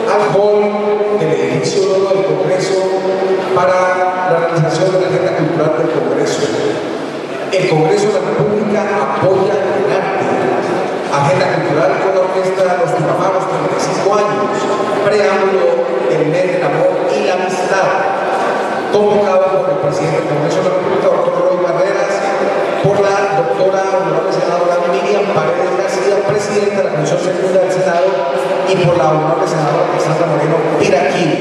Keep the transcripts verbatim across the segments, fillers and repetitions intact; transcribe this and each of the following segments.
al hall del edificio uno del Congreso para la realización de la agenda cultural del Congreso. El Congreso de la República apoya el arte. Agenda cultural con la orquesta Los Tupamaros, treinta y cinco años. Preámbulo del mes del amor y la amistad. Convocado por el presidente del Congreso de la República, doctor Roy Barreras, por la doctora honorable senadora Miriam Paredes García, presidenta de la Comisión Segunda del Senado, y por la honorable senadora Alexandra Moreno Piraquí.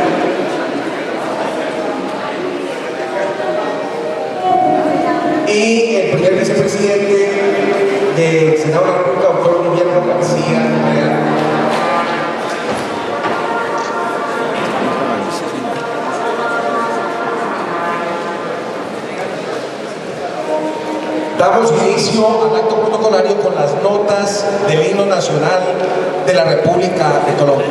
Y el primer vicepresidente del Senado de la República, doctor Guillermo García Real. Damos inicio al acto protocolario con las notas del himno nacional de la República de Colombia.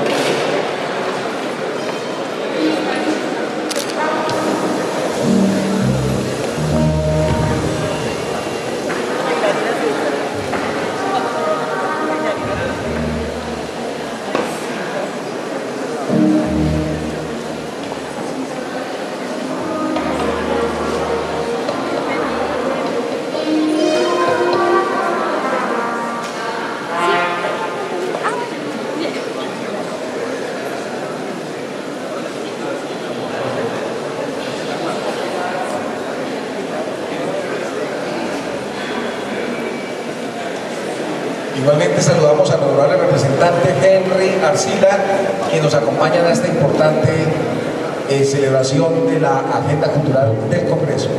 Igualmente saludamos al honorable representante Henry Arcila, quien nos acompaña en esta importante eh, celebración de la Agenda Cultural del Congreso.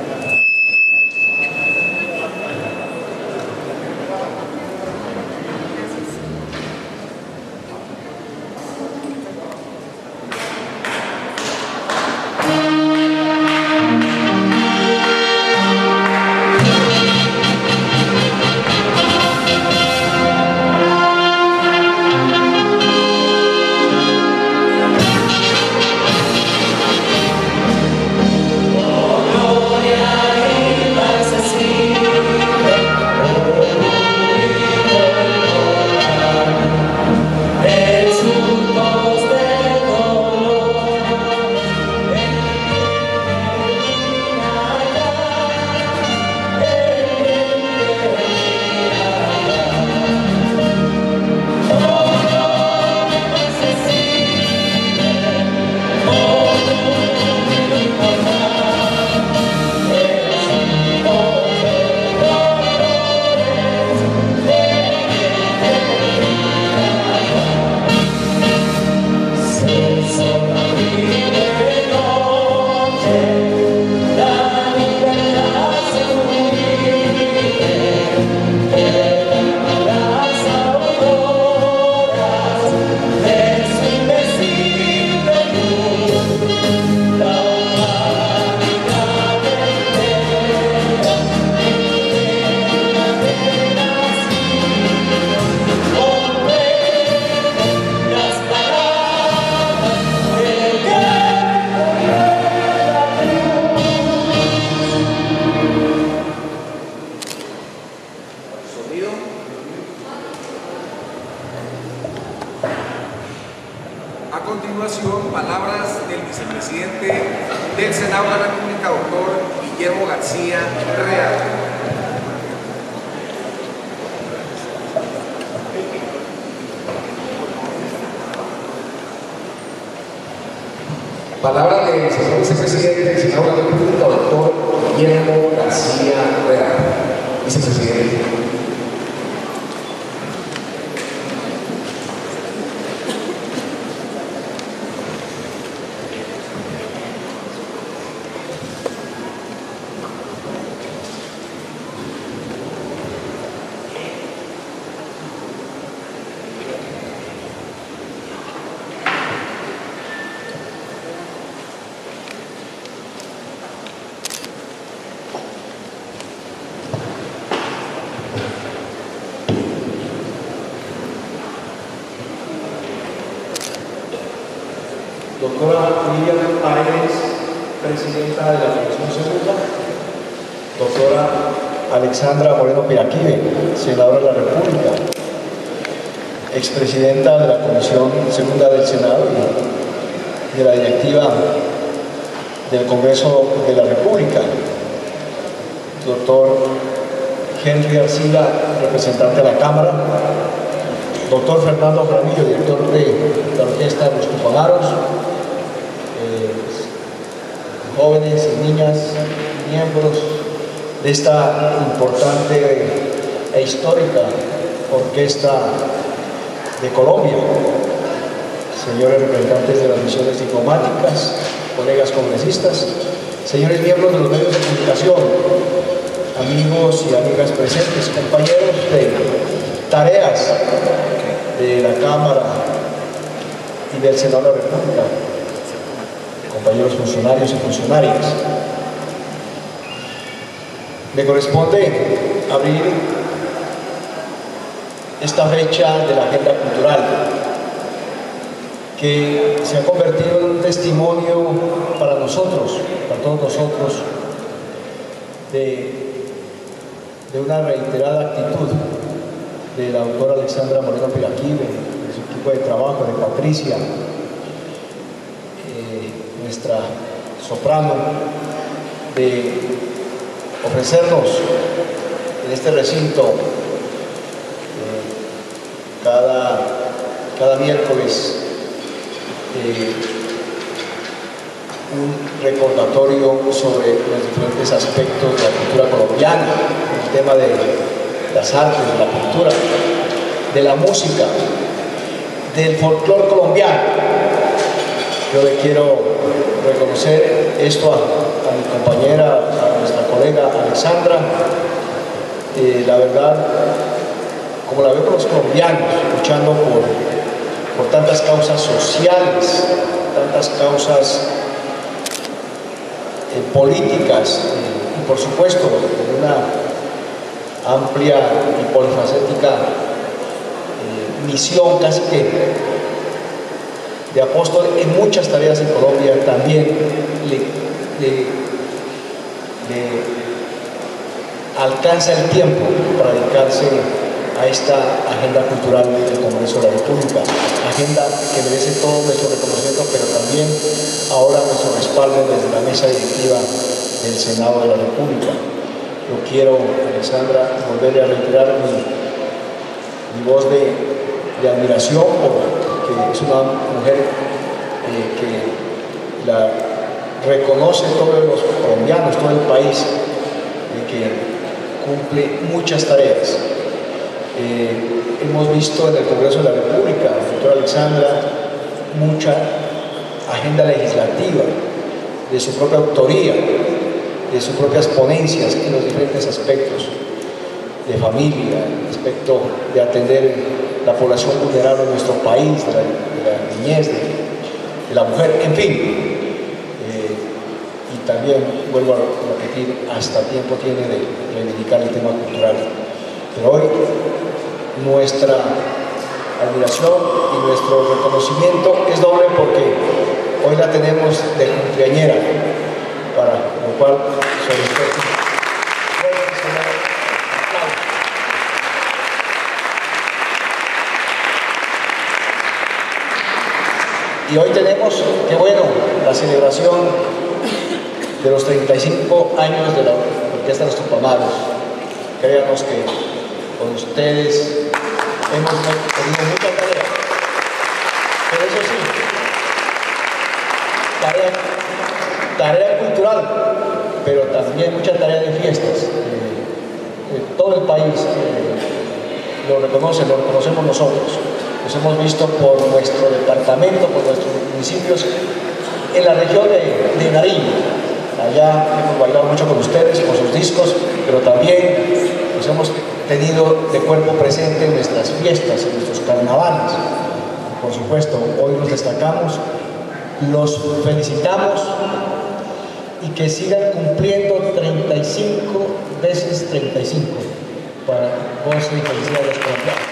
A continuación, palabras del vicepresidente del Senado de la República, doctor Guillermo García Real. Palabra del señor vicepresidente del Senado de la República, doctor Guillermo García Real. Vicepresidente. Doctora Miriam Paredes, presidenta de la Comisión Segunda. Doctora Alexandra Moreno Piraquí, senadora de la República. expresidenta de la Comisión Segunda del Senado y de la directiva del Congreso de la República, doctor Henry Arcila, representante de la Cámara, doctor Fernando Jaramillo, director de la Orquesta de los Tupamaros, eh, jóvenes y niñas, miembros de esta importante e histórica orquesta de Colombia, señores representantes de las misiones diplomáticas, colegas congresistas, señores miembros de los medios de comunicación, amigos y amigas presentes, compañeros de tareas de la Cámara y del Senado de la República, compañeros funcionarios y funcionarias. Me corresponde abrir esta fecha de la agenda cultural, que se ha convertido en un testimonio para nosotros, para todos nosotros, de, de una reiterada actitud de la doctora Alexandra Moreno Piraquive, de su equipo de trabajo, de Patricia, eh, nuestra soprano, de ofrecernos en este recinto eh, cada, cada miércoles eh, un recordatorio sobre los diferentes aspectos de la cultura colombiana, el tema de las artes, de la cultura, de la música, del folclore colombiano. Yo le quiero reconocer esto a, a mi compañera, a nuestra colega Alexandra. Eh, la verdad, como la veo con los colombianos, luchando por, por tantas causas sociales, tantas causas eh, políticas eh, y por supuesto en una amplia y polifacética eh, misión casi que de apóstol en muchas tareas en Colombia, también le, le, le alcanza el tiempo para dedicarse a esta agenda cultural del Congreso de la República, agenda que merece todo nuestro reconocimiento, pero también ahora nuestro respaldo desde la mesa directiva del Senado de la República. Yo quiero, Alexandra, volverle a reiterar mi, mi voz de, de admiración, porque es una mujer eh, que la reconoce todos los colombianos, todo el país, eh, que cumple muchas tareas. Eh, hemos visto en el Congreso de la República, doctora Alexandra, mucha agenda legislativa de su propia autoría, de sus propias ponencias en los diferentes aspectos de familia, aspecto de atender la población vulnerable de nuestro país, de la, de la niñez, de, de la mujer, en fin. Eh, y también, vuelvo a repetir, hasta tiempo tiene de reivindicar el tema cultural. Pero hoy nuestra admiración y nuestro reconocimiento es doble porque hoy la tenemos de cumpleañera, para lo cual solicito. Y hoy tenemos, qué bueno, la celebración de los treinta y cinco años de la Orquesta de los Tupamaros. Créanos que con ustedes hemos tenido mucha tarea, pero eso sí, tarea, tarea cultural, pero también mucha tarea de fiestas. Eh, eh, todo el país eh, lo reconoce, lo reconocemos nosotros. Nos hemos visto por nuestro departamento, por nuestros municipios, en la región de, de Nariño. Allá hemos bailado mucho con ustedes, con sus discos, pero también nos hemos tenido de cuerpo presente en nuestras fiestas, en nuestros carnavales. Por supuesto, hoy los destacamos, los felicitamos y que sigan cumpliendo treinta y cinco veces treinta y cinco para goce y felicidad de los colombianos.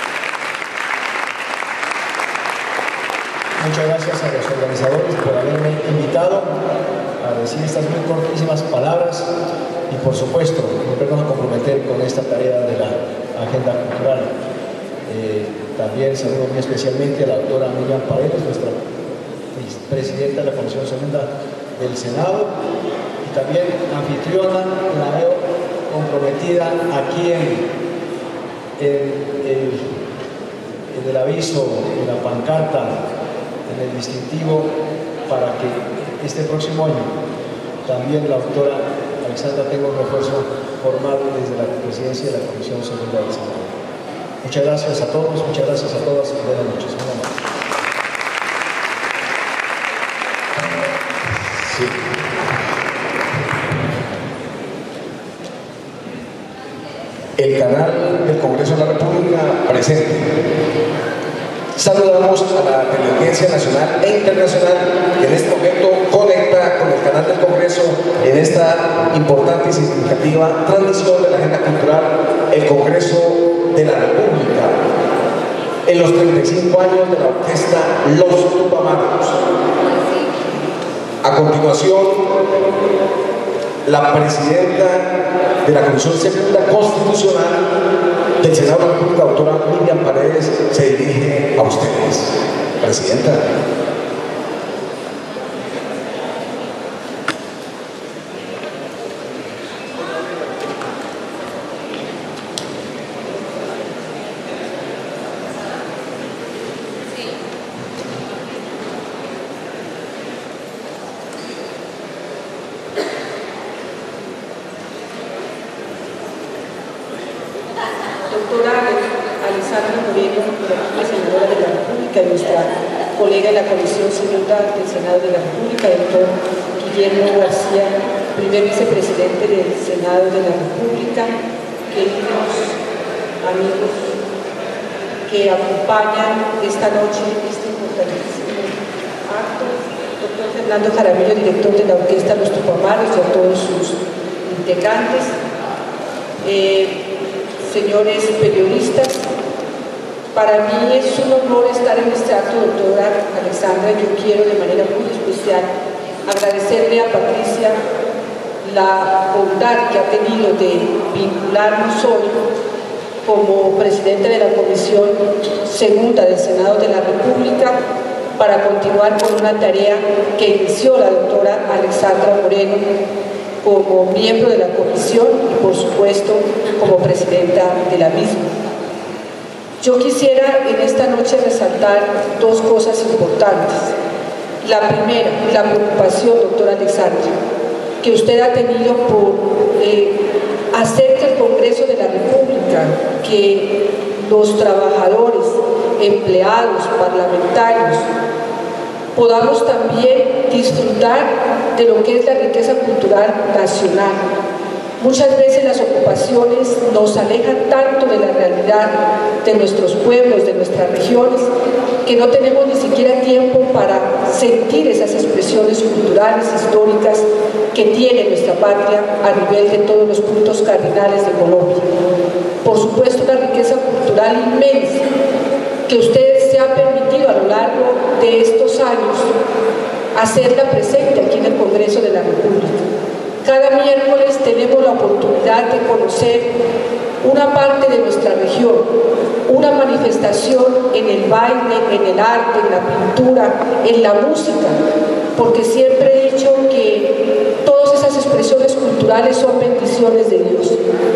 Muchas gracias a los organizadores por haberme invitado a decir estas muy cortísimas palabras y por supuesto volvernos a comprometer con esta tarea de la agenda cultural. Eh, También saludo muy especialmente a la doctora Miriam Paredes, nuestra presidenta de la Comisión Segunda del Senado, y también anfitriona, la veo comprometida aquí en, en, en, en el aviso, en la pancarta, en el distintivo, para que este próximo año también la doctora Alexandra tenga un refuerzo formal desde la presidencia de la Comisión Segunda del Senado. Muchas gracias a todos, muchas gracias a todas y buenas noches. Sí. El canal del Congreso de la República presente. Saludamos a la Teleaudiencia Nacional e Internacional que en este momento conecta con el canal del Congreso en esta importante y significativa transmisión de la agenda cultural, el Congreso de la República, en los treinta y cinco años de la orquesta Los Tupamaros. A continuación, la presidenta de la Comisión Segunda Constitucional del Senado de la República, doctora Miriam Paredes, se dirige a ustedes. Presidenta. Doctora Alexandra Moreno, la senadora de la República, y nuestra colega en la Comisión Segunda del Senado de la República, doctor Guillermo García, primer vicepresidente del Senado de la República, queridos amigos que acompañan esta noche este importantísimo acto, doctor Fernando Jaramillo, director de la Orquesta Los Tupamaros, y a todos sus integrantes. Eh, Señores periodistas, para mí es un honor estar en este acto, doctora Alexandra. Yo quiero de manera muy especial agradecerle a Patricia la bondad que ha tenido de vincularnos hoy como presidenta de la Comisión Segunda del Senado de la República para continuar con una tarea que inició la doctora Alexandra Moreno como miembro de la comisión y por supuesto como presidenta de la misma. Yo quisiera en esta noche resaltar dos cosas importantes. La primera, la preocupación, doctora Alexandra, que usted ha tenido por eh, hacer que el Congreso de la República, que los trabajadores, empleados, parlamentarios, podamos también disfrutar de lo que es la riqueza cultural nacional. Muchas veces las ocupaciones nos alejan tanto de la realidad de nuestros pueblos, de nuestras regiones, que no tenemos ni siquiera tiempo para sentir esas expresiones culturales, históricas que tiene nuestra patria a nivel de todos los puntos cardinales de Colombia. Por supuesto, una riqueza cultural inmensa que ustedes se han permitido a lo largo de estos años hacerla presente aquí en el Congreso de la República. Cada miércoles tenemos la oportunidad de conocer una parte de nuestra región, una manifestación en el baile, en el arte, en la pintura, en la música, porque siempre he dicho que todas esas expresiones culturales son bendiciones de Dios.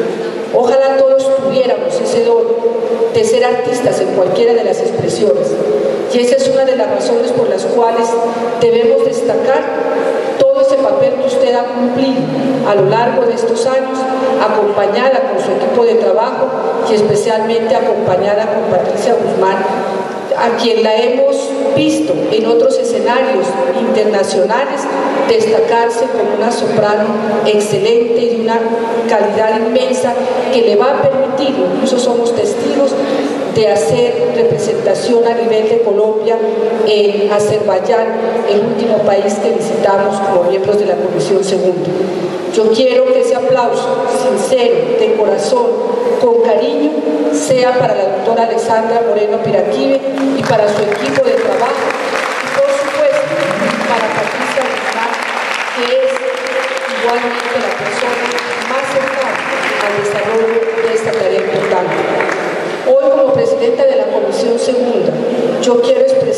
Ojalá todos tuviéramos ese don de ser artistas en cualquiera de las expresiones, y esa es una de las razones por las cuales debemos destacar todo ese papel que usted ha cumplido a lo largo de estos años, acompañada con su equipo de trabajo y especialmente acompañada con Patricia Guzmán, a quien la hemos visto en otros escenarios internacionales destacarse como una soprano excelente y de una calidad inmensa que le va a permitir, incluso somos testigos, de hacer representación a nivel de Colombia en Azerbaiyán, el último país que visitamos como miembros de la Comisión Segunda. Yo quiero que ese aplauso sincero, de corazón, con cariño, sea para la doctora Alexandra Moreno Piraquive y para su equipo de trabajo, y por supuesto para Patricia Guzmán, que es igualmente la persona más cercana al desarrollo de esta tarea importante. Hoy, como presidenta de la Comisión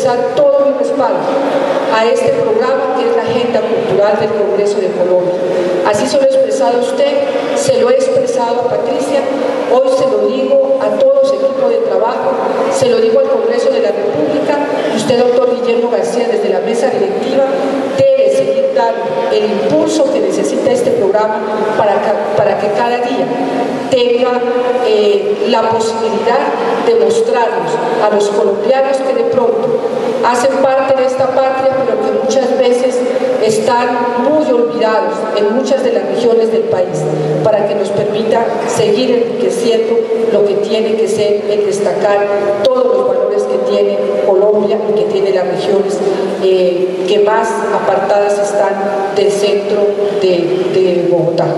expresar todo mi respaldo a este programa que es la Agenda Cultural del Congreso de Colombia. Así se lo he expresado a usted, se lo he expresado a Patricia, hoy se lo digo a todo su equipo de trabajo, se lo digo al Congreso de la República, y usted, doctor Guillermo García, desde la mesa directiva, debe seguir dando el impulso que necesita este programa para que, para que cada día tenga eh, la posibilidad de mostrarnos a los colombianos que de pronto hacen parte de esta patria, pero que muchas veces están muy olvidados en muchas de las regiones del país, para que nos permita seguir enriqueciendo lo que tiene que ser el destacar todos los valores que tiene Colombia y que tiene las regiones eh, que más apartadas están del centro de, de Bogotá.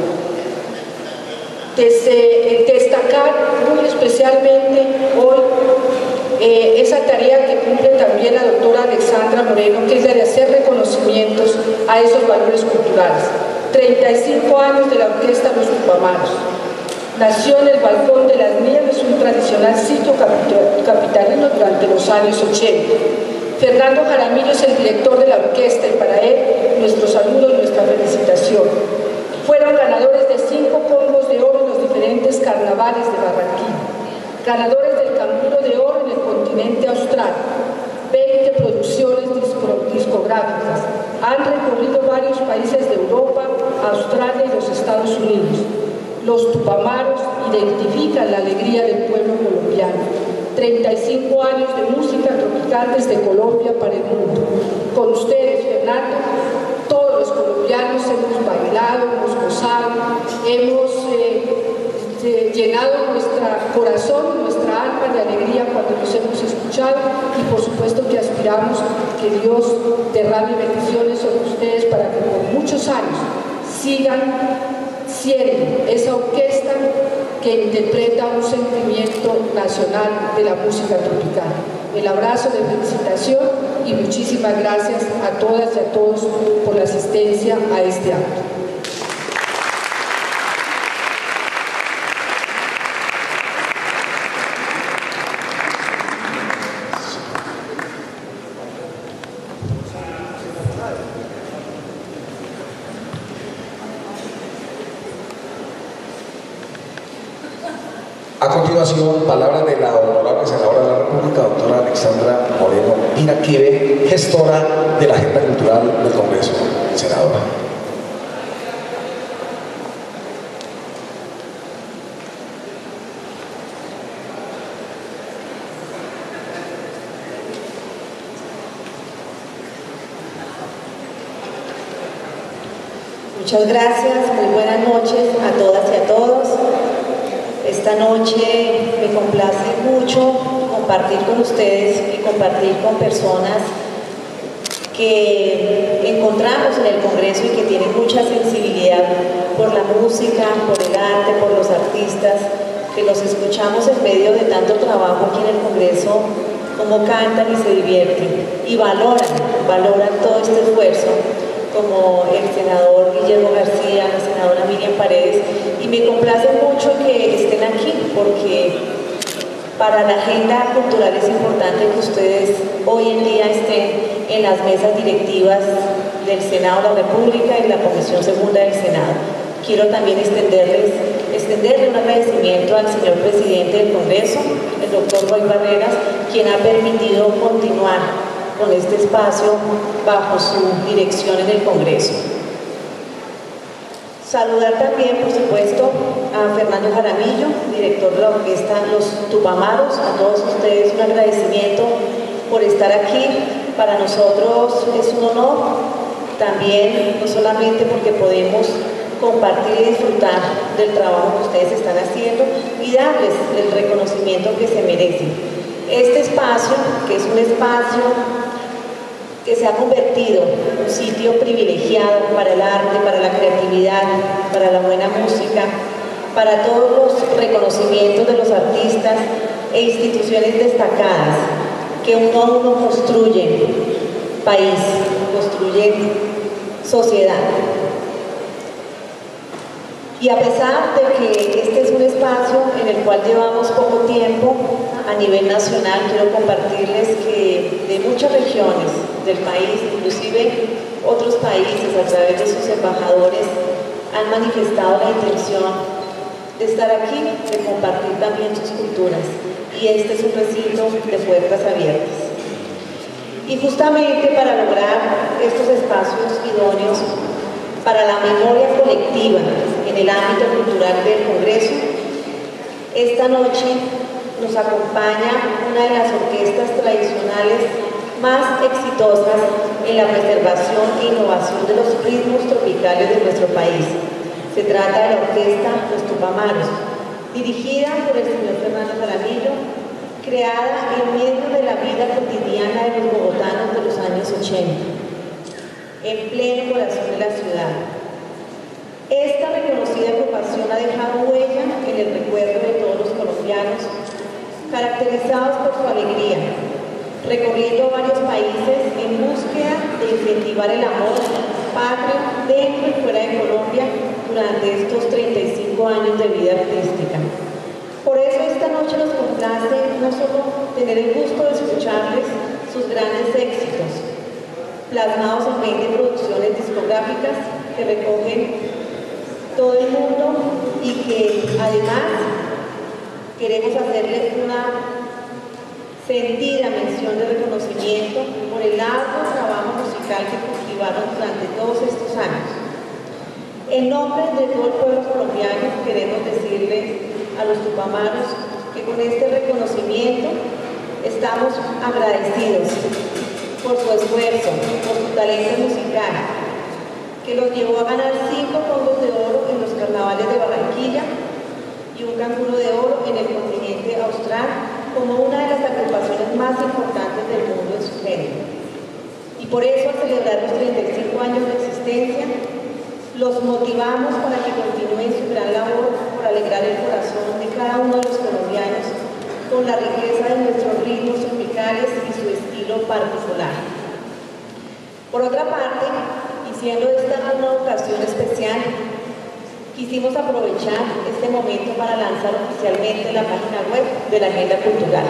Desde, destacar muy especialmente hoy eh, esa tarea que cumple también la doctora Alexandra Moreno, que es la de hacer reconocimientos a esos valores culturales. treinta y cinco años de la Orquesta Los Tupamaros. Nació en el Balcón de las Nieves, un tradicional sitio capitalino durante los años ochenta. Fernando Jaramillo es el director de la orquesta y para él nuestro saludo y nuestra felicitación. Fueron ganadores de cinco Congos de Oro en los diferentes carnavales de Barranquilla, ganadores del Canguro de Oro en el continente austral, veinte producciones discográficas, han recorrido varios países de Europa, Australia y los Estados Unidos. Los Tupamaros identifican la alegría del pueblo colombiano. treinta y cinco años de música tropical desde Colombia para el mundo. Con ustedes, Fernando, todos los colombianos hemos bailado, hemos gozado, hemos eh, llenado nuestro corazón, nuestra alma de alegría cuando nos hemos escuchado, y por supuesto que aspiramos que Dios derrame bendiciones sobre ustedes para que por muchos años sigan siendo esa orquesta que interpreta un sentimiento nacional de la música tropical. El abrazo de felicitación y muchísimas gracias a todas y a todos por la asistencia a este acto. A continuación, palabras de la honorable senadora de la República, doctora Alexandra Moreno Iraquive, gestora de la Agenda Cultural del Congreso. Senadora. Muchas gracias, muy buenas noches a todas y a todos. Esta noche me complace mucho compartir con ustedes y compartir con personas que encontramos en el Congreso y que tienen mucha sensibilidad por la música, por el arte, por los artistas, que los escuchamos en medio de tanto trabajo aquí en el Congreso, cómo cantan y se divierten y valoran, valoran todo este esfuerzo, como el senador Guillermo García, la senadora Miriam Paredes, y me complace mucho que estén aquí porque para la agenda cultural es importante que ustedes hoy en día estén en las mesas directivas del Senado de la República y la Comisión Segunda del Senado. Quiero también extenderles, extenderle un agradecimiento al señor presidente del Congreso, el doctor Roy Barreras, quien ha permitido continuar con este espacio bajo su dirección en el Congreso. Saludar también, por supuesto, a Fernando Jaramillo, director de la orquesta Los Tupamaros, a todos ustedes un agradecimiento por estar aquí. Para nosotros es un honor, también no solamente porque podemos compartir y disfrutar del trabajo que ustedes están haciendo y darles el reconocimiento que se merecen. Este espacio, que es un espacio que se ha convertido en un sitio privilegiado para el arte, para la creatividad, para la buena música, para todos los reconocimientos de los artistas e instituciones destacadas que uno a uno construyen país, construyen sociedad. Y a pesar de que este es un espacio en el cual llevamos poco tiempo, a nivel nacional, quiero compartirles que de muchas regiones del país, inclusive otros países a través de sus embajadores, han manifestado la intención de estar aquí, de compartir también sus culturas. Y este es un recinto de puertas abiertas. Y justamente para lograr estos espacios idóneos para la memoria colectiva en el ámbito cultural del Congreso, esta noche nos acompaña una de las orquestas tradicionales más exitosas en la preservación e innovación de los ritmos tropicales de nuestro país. Se trata de la orquesta Los Tupamaros, dirigida por el señor Fernando Jaramillo, creada en medio de la vida cotidiana de los bogotanos de los años ochenta, en pleno corazón de la ciudad. Esta reconocida agrupación ha dejado huella en el recuerdo de todos los colombianos, caracterizados por su alegría, recorriendo varios países en búsqueda de incentivar el amor patrio dentro y fuera de Colombia durante estos treinta y cinco años de vida artística. Por eso esta noche nos complace no solo tener el gusto de escucharles sus grandes éxitos, plasmados en veinte producciones discográficas que recogen todo el mundo y que además queremos hacerles una sentida mención de reconocimiento por el largo trabajo musical que cultivaron durante todos estos años. En nombre de todo el pueblo colombiano queremos decirles a los Tupamaros que con este reconocimiento estamos agradecidos por su esfuerzo, por su talento musical, que los llevó a ganar cinco Congos de Oro en los carnavales de Barranquilla y un Canguro de Oro en el continente austral como una de las agrupaciones más importantes del mundo en su género. Y por eso, al celebrar los treinta y cinco años de existencia, los motivamos para que continúen su gran labor por alegrar el corazón de cada uno de los colombianos con la riqueza de nuestros ritmos tropicales y su estilo particular. Por otra parte, y siendo esta una ocasión especial, quisimos aprovechar este momento para lanzar oficialmente la página web de la Agenda Cultural.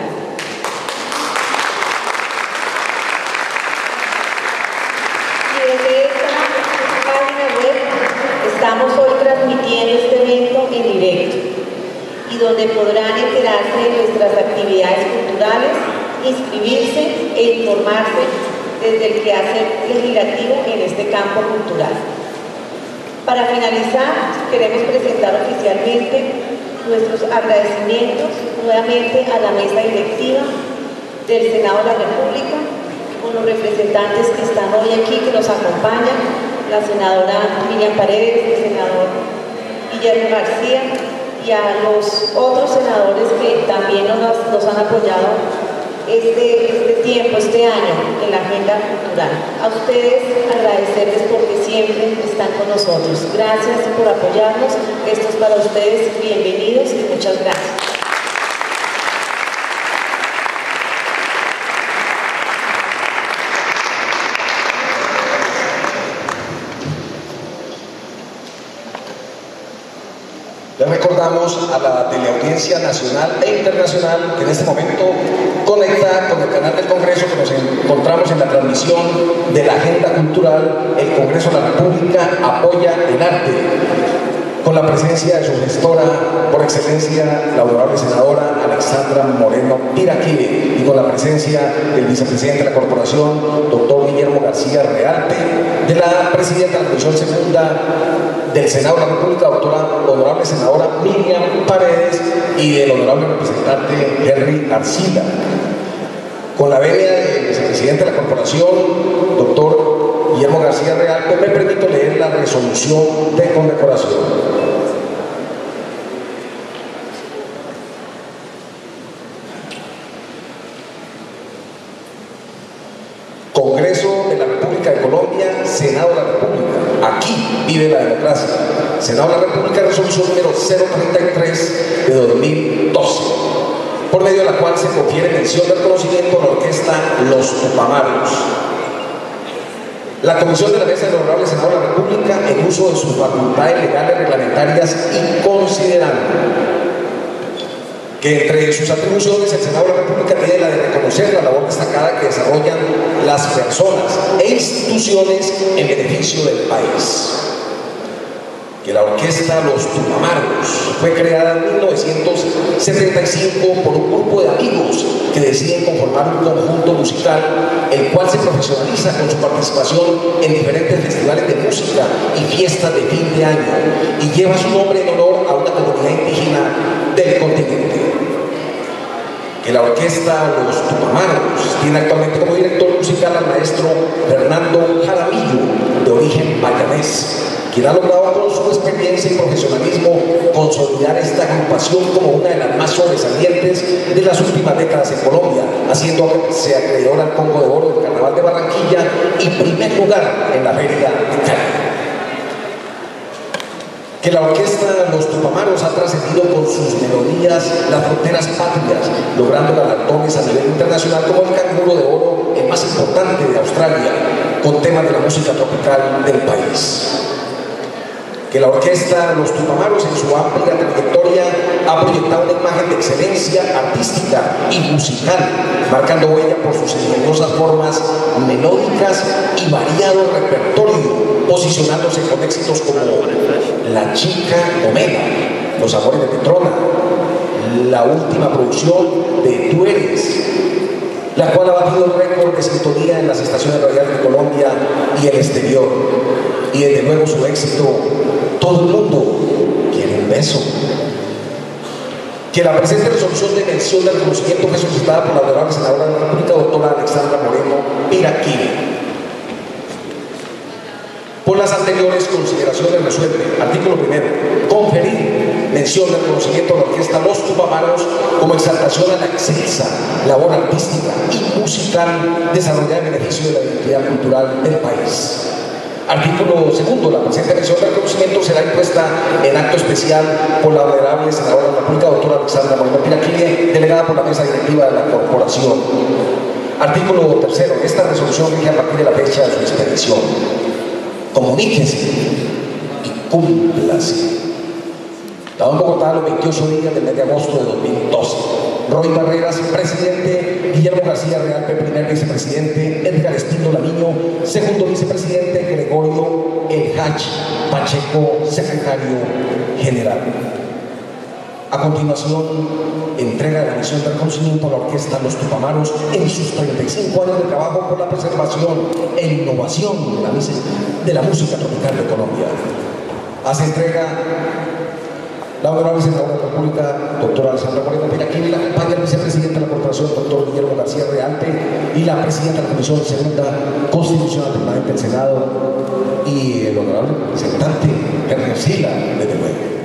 Y desde esta página web estamos hoy transmitiendo este evento en directo y donde podrán enterarse de nuestras actividades culturales, inscribirse e informarse desde el quehacer legislativo en este campo cultural. Para finalizar, queremos presentar oficialmente nuestros agradecimientos nuevamente a la mesa directiva del Senado de la República, con los representantes que están hoy aquí, que nos acompañan, la senadora Miriam Paredes, el senador Guillermo García, y a los otros senadores que también nos, nos han apoyado Este, este tiempo, este año en la agenda cultural. A ustedes agradecerles porque siempre están con nosotros. Gracias por apoyarnos. Esto es para ustedes. Bienvenidos y muchas gracias. Le recordamos a la teleaudiencia nacional e internacional que en este momento conecta con el canal del Congreso que nos encontramos en la transmisión de la Agenda Cultural. El Congreso de la República apoya el arte, con la presencia de su gestora por excelencia, la honorable senadora Alexandra Moreno Piraquí, y con la presencia del vicepresidente de la corporación, doctor Guillermo García Realpe, de la presidenta de la Comisión Segunda del Senado de la República, doctora honorable senadora Miriam Paredes, y del honorable representante Henry Arcila. Con la venia del vicepresidente de la corporación, doctor Guillermo García Realpe, me permito leer la resolución de condecoración. Congreso de la República de Colombia, Senado de la República. Aquí vive la democracia. Senado de la República, resolución número cero treinta y tres de dos mil doce, por medio de la cual se confiere mención de reconocimiento a la orquesta Los Tupamaros. La Comisión de la Mesa del Honorable Senado de la República, en uso de sus facultades legales reglamentarias y considerando que entre sus atribuciones el Senado de la República tiene la de reconocer la labor destacada que desarrollan las personas e instituciones en beneficio del país. Que la orquesta Los Tupamaros fue creada en mil novecientos setenta y cinco por un grupo de amigos que deciden conformar un conjunto musical, el cual se profesionaliza con su participación en diferentes festivales de música y fiestas de fin de año, y lleva su nombre en honor a una comunidad indígena del continente. Que la orquesta Los Tupamaros tiene actualmente como director musical al maestro Fernando Jaramillo, de origen bayanés, quien ha logrado con su experiencia y profesionalismo consolidar esta agrupación como una de las más sobresalientes de las últimas décadas en Colombia, haciéndose acreedor al Congo de Oro del Carnaval de Barranquilla y primer lugar en la Feria de Cali. Que la orquesta Los Tupamaros ha trascendido con sus melodías las fronteras patrias, logrando galardones a nivel internacional como el Canguro de Oro, el más importante de Australia, con temas de la música tropical del país. Que la orquesta Los Tupamaros en su amplia trayectoria ha proyectado una imagen de excelencia artística y musical, marcando huella por sus ingeniosas formas melódicas y variado repertorio, posicionándose con éxitos como La Chica Omega, Los Amores de Petrona, la última producción de Tú Eres, la cual ha batido el récord de sintonía en las estaciones radiales de Colombia y el exterior. Y desde luego su éxito, Todo el mundo quiere un beso. Que la presente resolución de mención del reconocimiento fue solicitada por la honorable senadora de la República, doctora Alexandra Moreno Piraquini. Por las anteriores consideraciones resuelve, artículo primero, conferir mención del reconocimiento de la orquesta Los Tupamaros como exaltación a la excelsa labor artística y musical desarrollada en beneficio de la identidad cultural del país. Artículo segundo, la presente mención del reconocimiento será impuesta en acto especial por la honorable senadora de la República, doctora Alexandra Moreno Piraquini, delegada por la mesa directiva de la corporación. Artículo tercero, esta resolución rige a partir de la fecha de su expedición. Comuníquese y cúmplase. Estaba en Bogotá los veintiocho días del mes de agosto de dos mil doce. Roy Barreras, presidente; Guillermo García Realpe, primer vicepresidente; Edgar Estindo Lamiño, segundo vicepresidente; Gregorio El Hachi Pacheco, secretario general. A continuación, entrega de la misión de reconocimiento a la orquesta Los Tupamaros en sus treinta y cinco años de trabajo por la preservación e innovación de la, de la música tropical de Colombia. Hace entrega la honorable senadora de la República, doctora Alexandra Moreno Piraquini, la acompaña el vicepresidente de la corporación, doctor Guillermo García Realpe, y la presidenta de la Comisión Segunda Constitucional Permanente del Senado, y el honorable representante Carlos Sila, desde luego.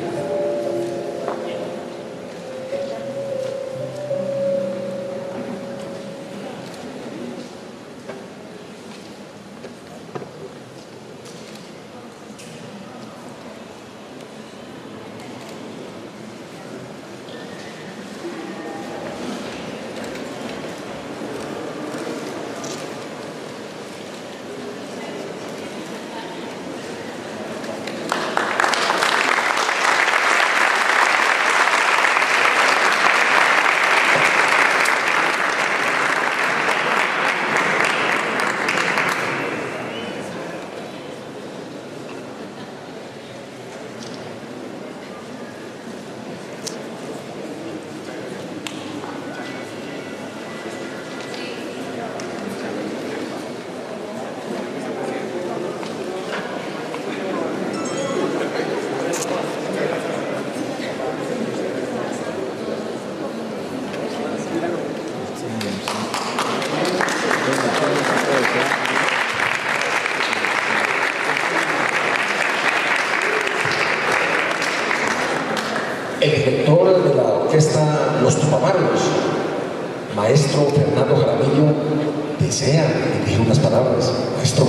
El director de la orquesta Los Tupamaros, maestro Fernando Jaramillo, desea dirigir unas palabras. Maestro.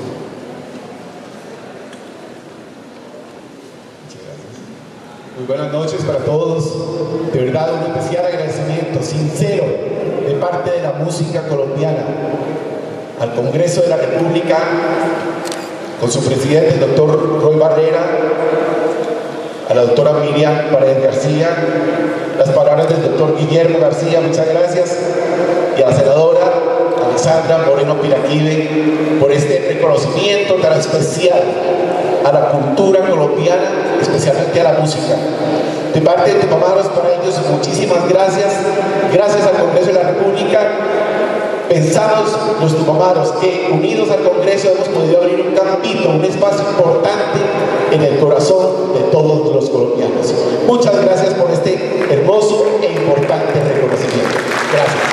Muy buenas noches para todos. De verdad, un especial agradecimiento sincero de parte de la música colombiana al Congreso de la República, con su presidente, el doctor Roy Barrera, a la doctora Miriam Paredes García, las palabras del doctor Guillermo García, muchas gracias, y a la senadora Alexandra Moreno Piraquive por este reconocimiento tan especial a la cultura colombiana, especialmente a la música. De parte de Tupamaros, para ellos muchísimas gracias. Gracias al Congreso de la República. Pensamos los tupamaros que unidos al Congreso hemos podido abrir un campito, un espacio importante en el corazón de todos los colombianos. Muchas gracias por este hermoso e importante reconocimiento. Gracias.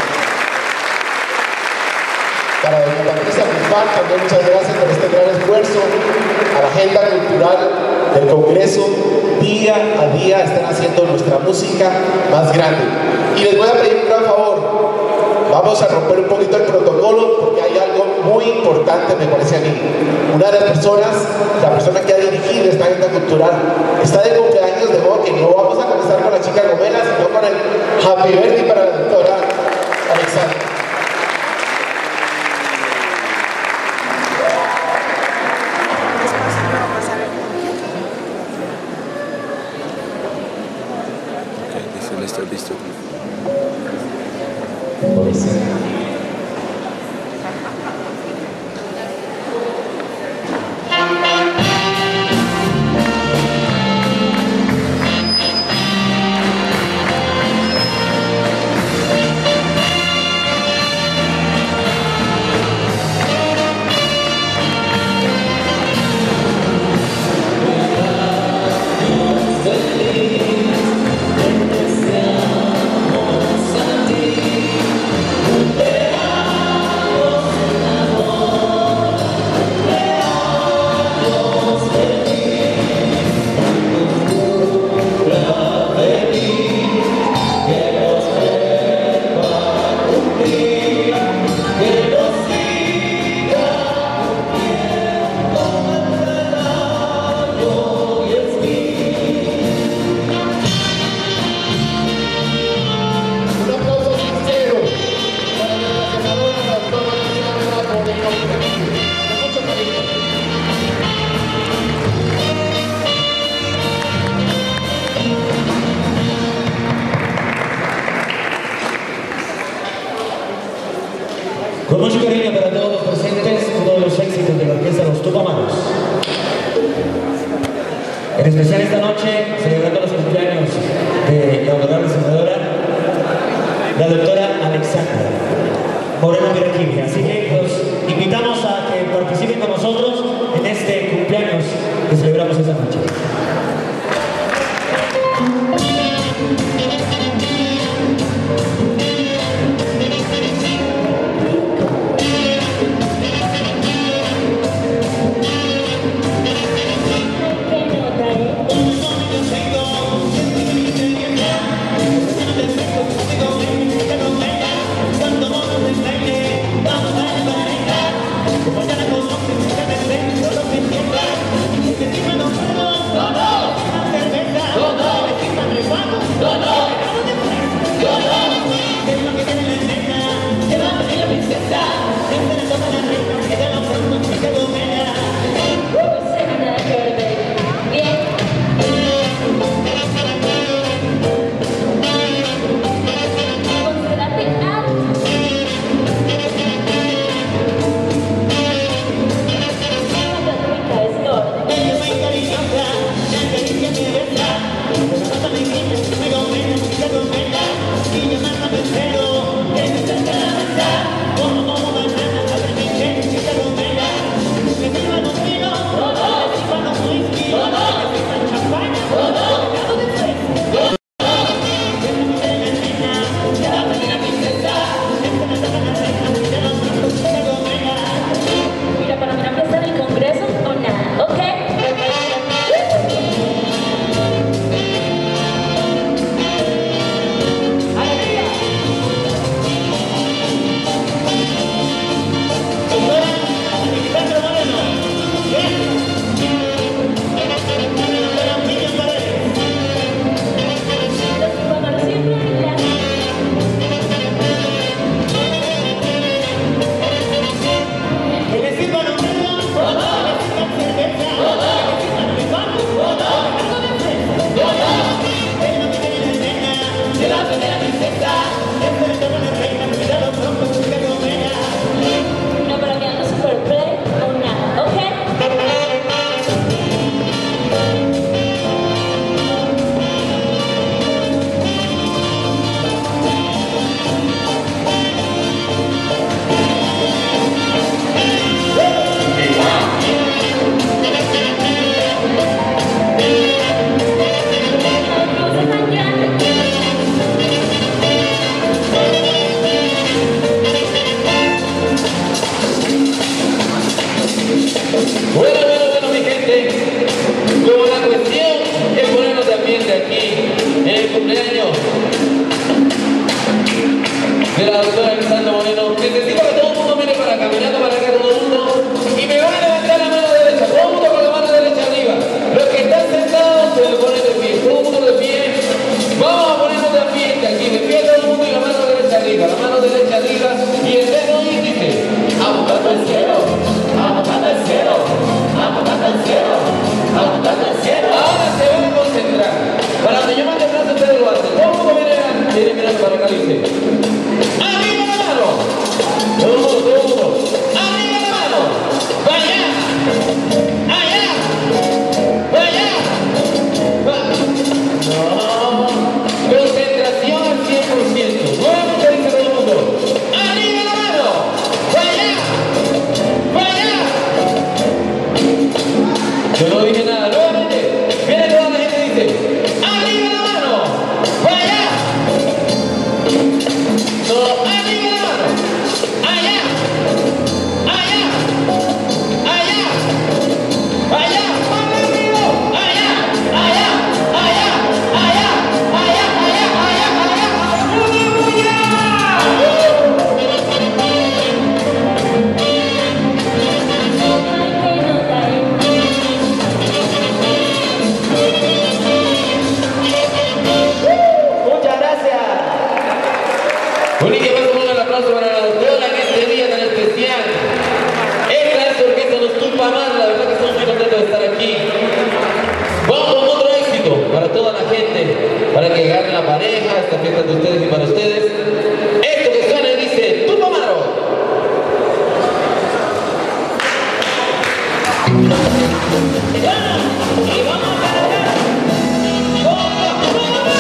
Para doña Patricia Guzmán, también muchas gracias por este gran esfuerzo a la agenda cultural del Congreso. Día a día están haciendo nuestra música más grande. Y les voy a pedir un gran favor. Vamos a romper un poquito el protocolo porque hay algo muy importante, me parece a mí. Una de las personas, la persona que ha dirigido esta agenda cultural, está de cumpleaños, de modo que no vamos a comenzar con la chica Gomela, sino con el Happy Birthday para la doctora Alexandra. Listo. Con mucho cariño para todos los presentes, uno de los éxitos de la orquesta Los Tupamaros. En especial esta noche, celebrando los cumpleaños de la honorable senadora, la doctora Alexandra Moreno Piraquive. Así que los invitamos a que participen con nosotros en este cumpleaños que celebramos esta noche. Como ya la conocen, ustedes ven, solo que entiendan, que encima no esta fiesta de ustedes y para ustedes. Esto que suena y dice Tumba Maro. Y vamos a cargar con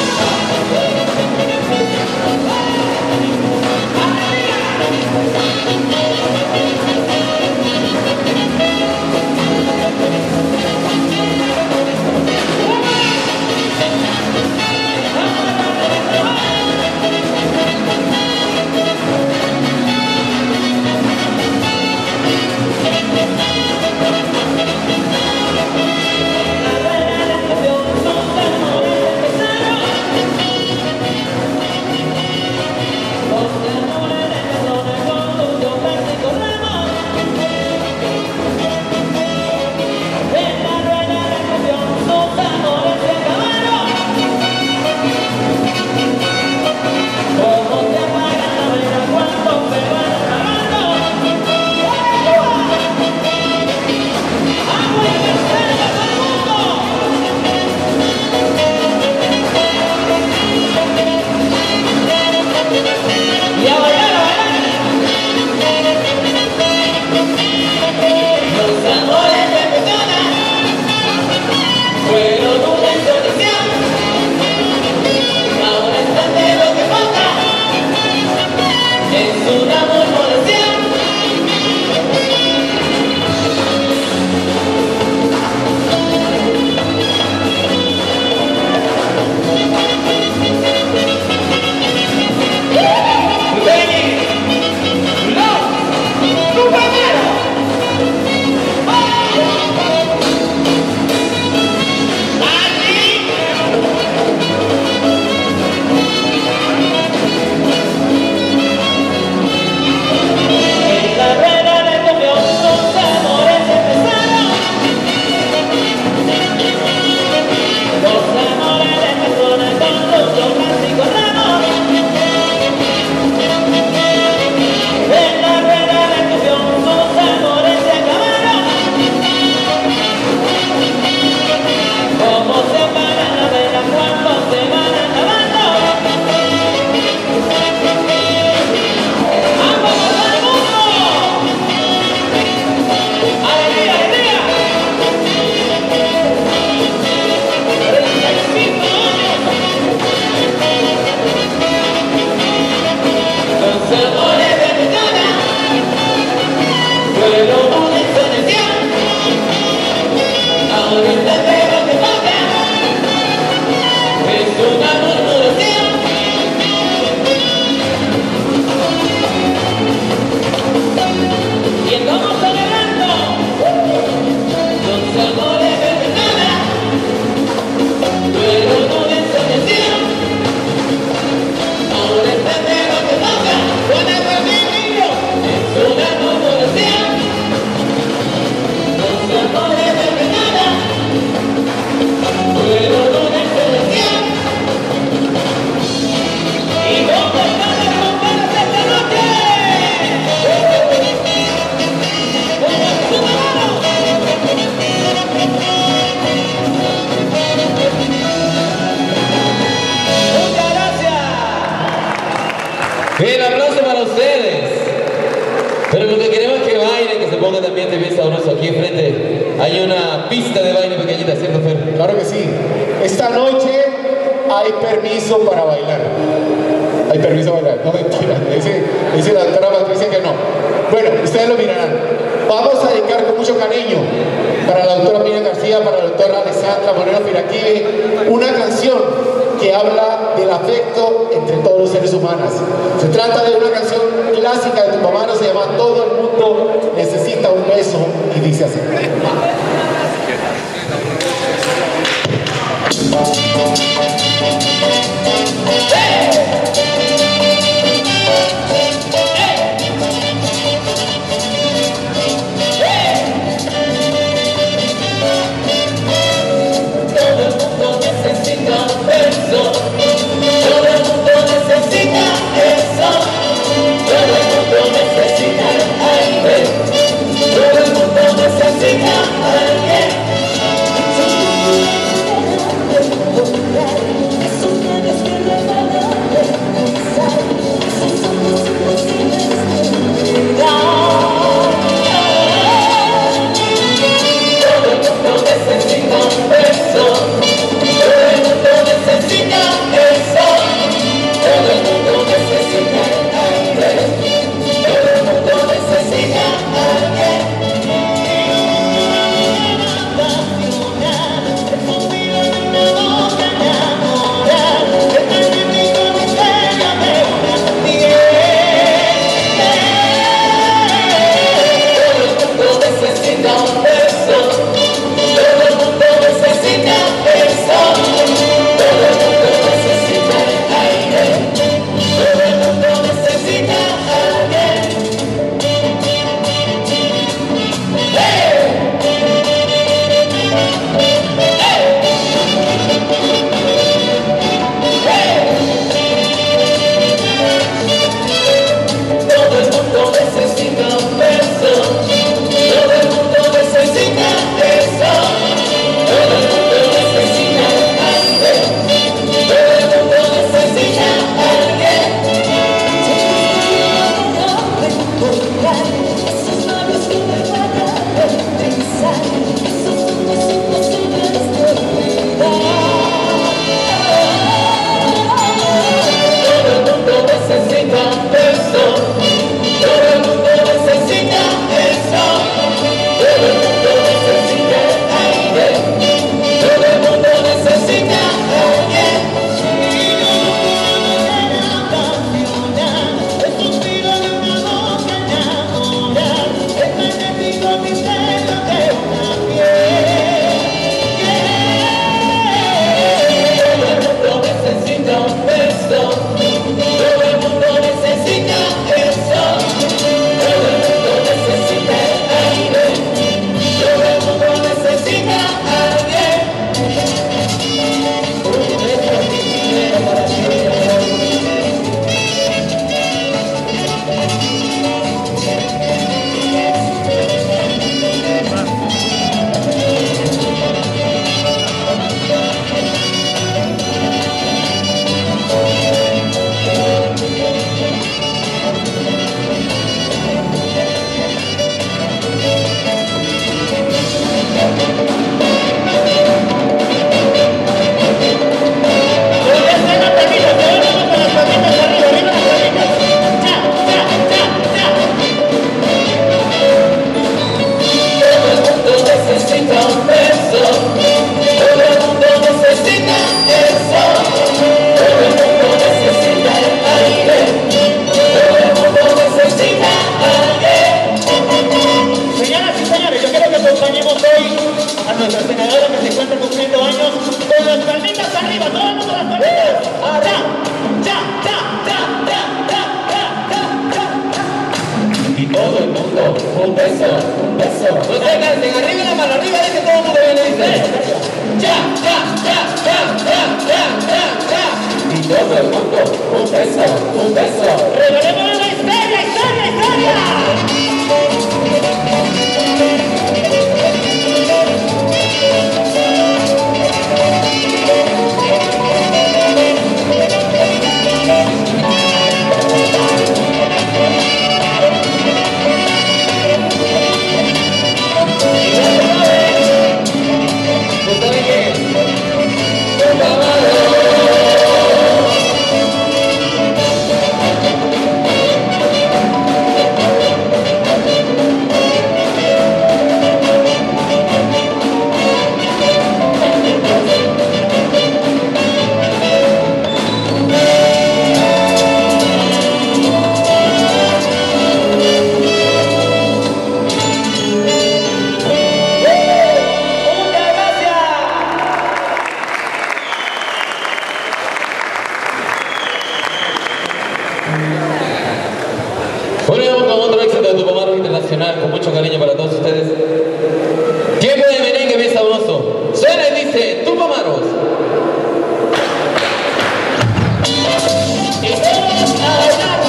El aplauso para ustedes. Pero lo que queremos es que bailen, que se pongan también de bien sabroso. Aquí enfrente hay una pista de baile pequeñita, ¿cierto, Fer? Claro que sí. Esta noche hay permiso para bailar. Hay permiso para bailar. No, mentira. Dice, dice la doctora Patricia que no. Bueno, ustedes lo mirarán. Vamos a dedicar con mucho cariño para la doctora Pina García, para la doctora Alessandra Moreno Piraquive, una canción que habla del afecto entre todos los seres humanos. Se trata de una canción clásica de Tumba Maro, se llama Todo el mundo necesita un beso y dice así. Necesita beso, un beso. No se cansen, arriba la mano, arriba de que todo el mundo viene y dice ya, ya, ya, ya, ya, ya, ya, ya. Y todo el mundo, un beso, un beso. ¡Revolvemos la historia, historia, historia! Con mucho cariño para todos ustedes. Tiempo de merengue bien sabroso. Suena y dice, Tupamaros. Y todos a bailar.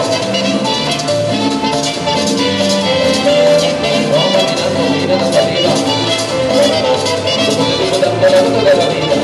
Vamos caminando, mirando hacia arriba. Como que tengo tanto la ruta de la vida.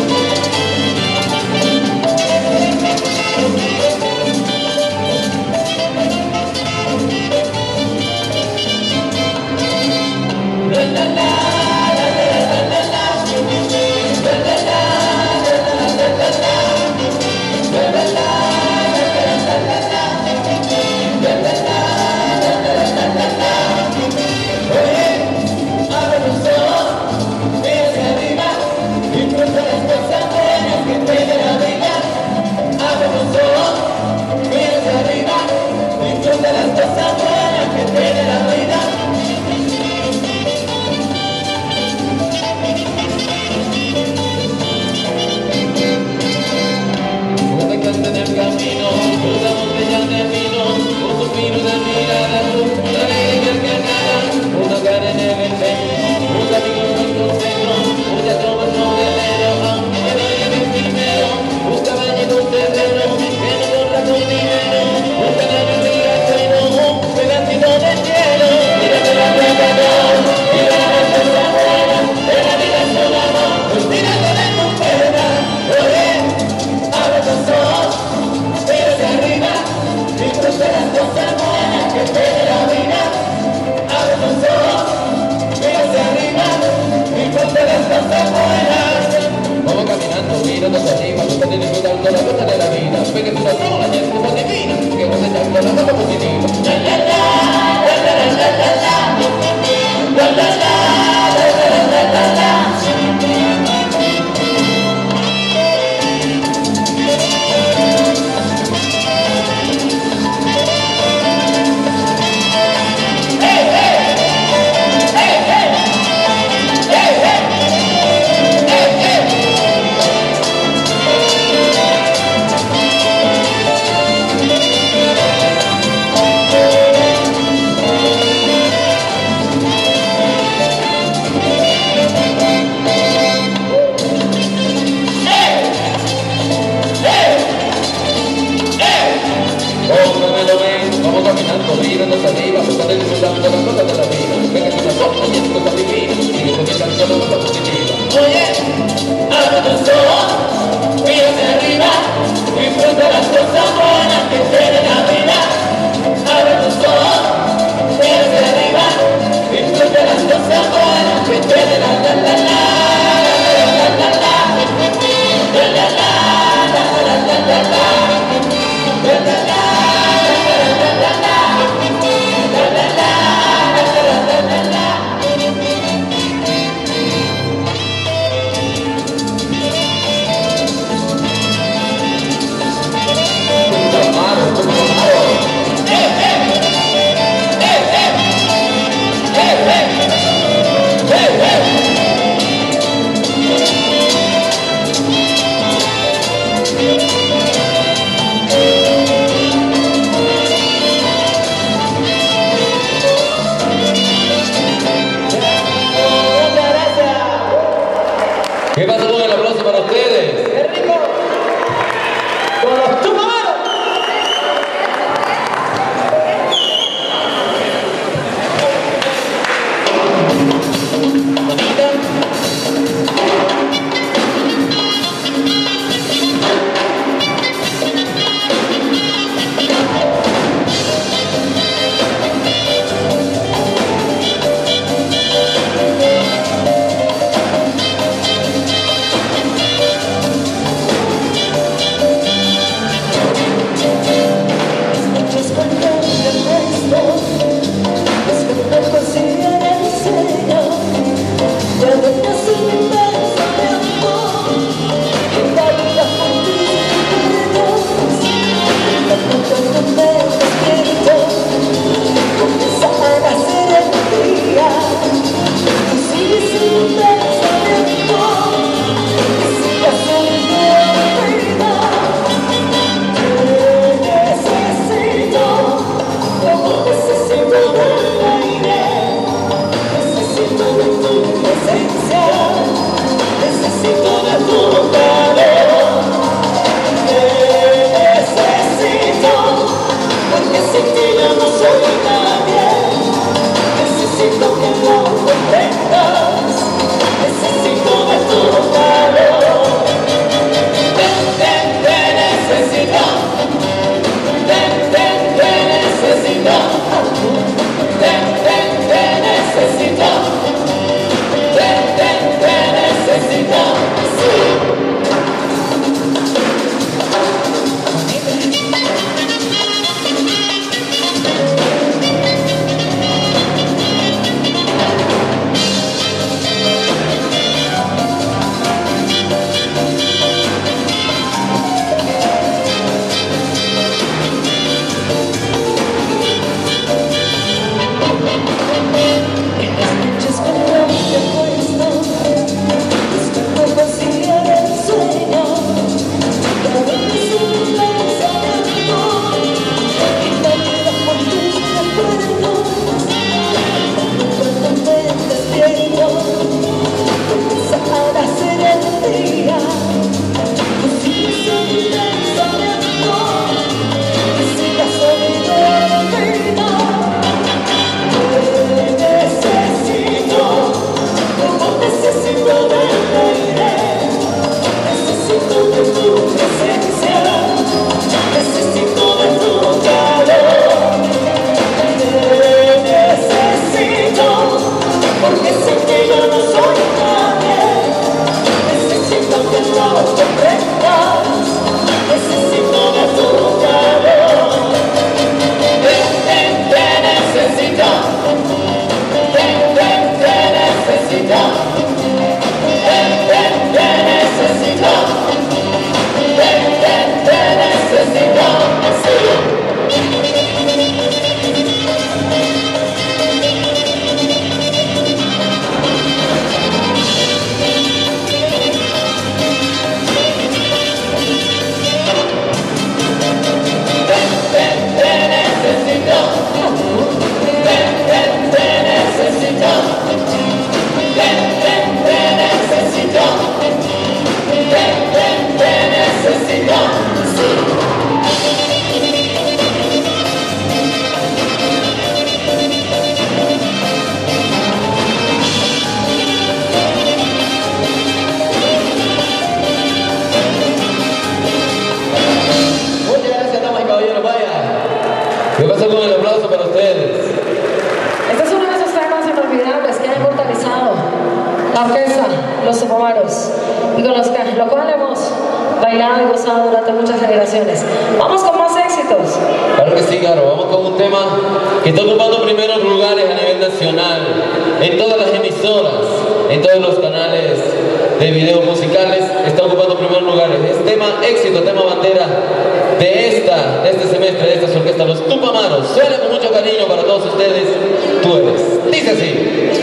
los Tupamaros y con los que lo cual hemos bailado y gozado durante muchas generaciones. Vamos con más éxitos. Claro que sí, claro. Vamos con un tema que está ocupando primeros lugares a nivel nacional, en todas las emisoras, en todos los canales de videos musicales, está ocupando primeros lugares. Es tema éxito, tema bandera de esta, de este semestre, de esta orquesta, los Tupamaros. Suena con mucho cariño para todos ustedes. Tú eres. Dice así.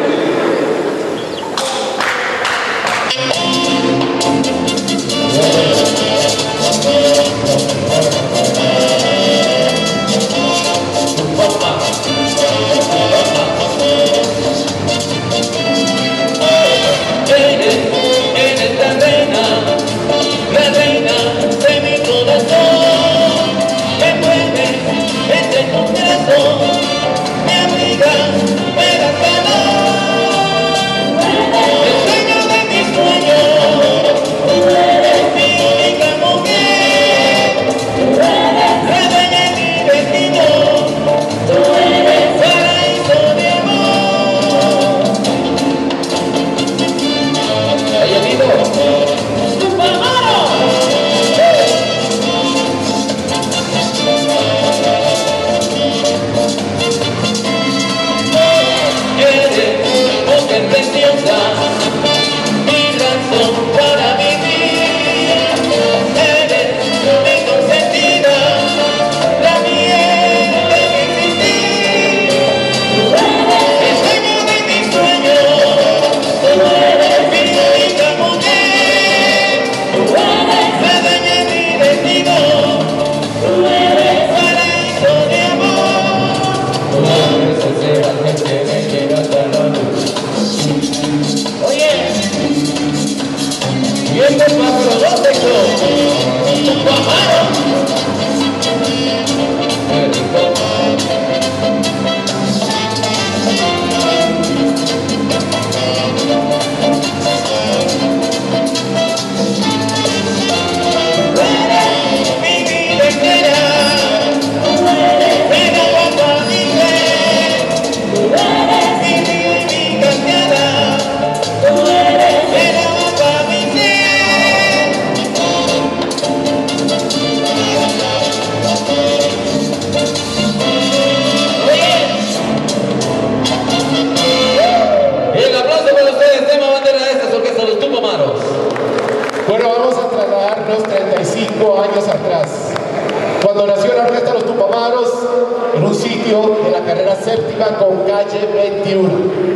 Cuando nació la orquesta Los Tupamaros en un sitio de la carrera séptima con calle veintiuno.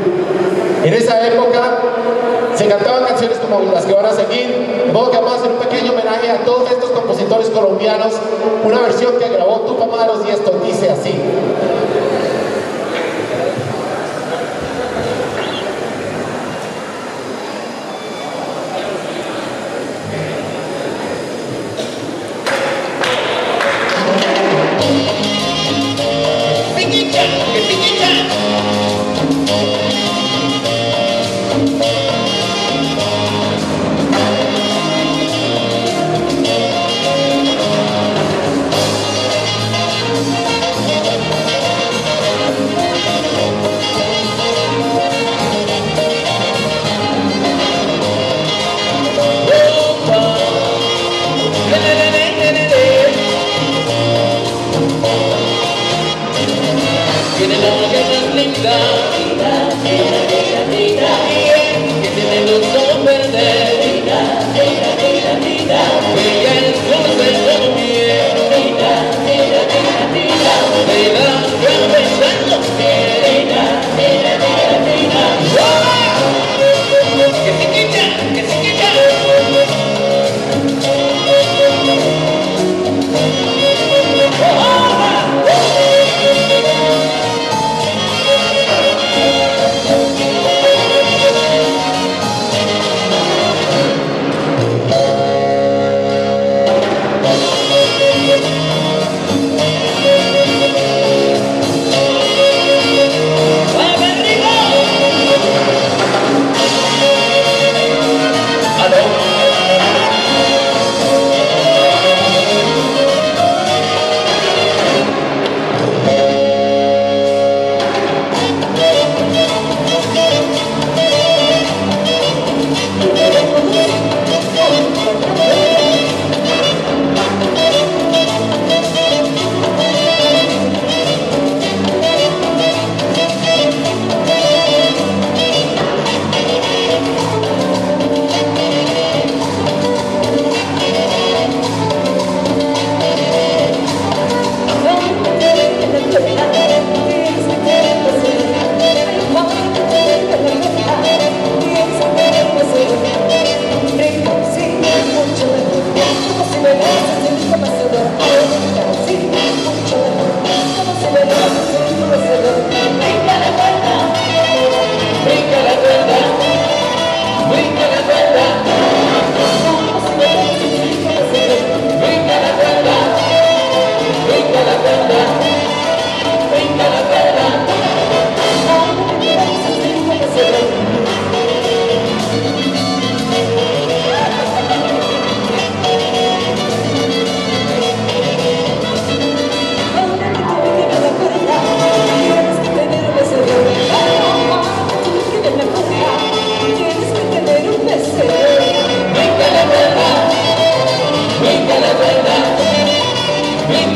En esa época se cantaban canciones como las que van a seguir, de modo que vamos a hacer un pequeño homenaje a todos estos compositores colombianos, una versión que grabó Tupamaros y esto dice así.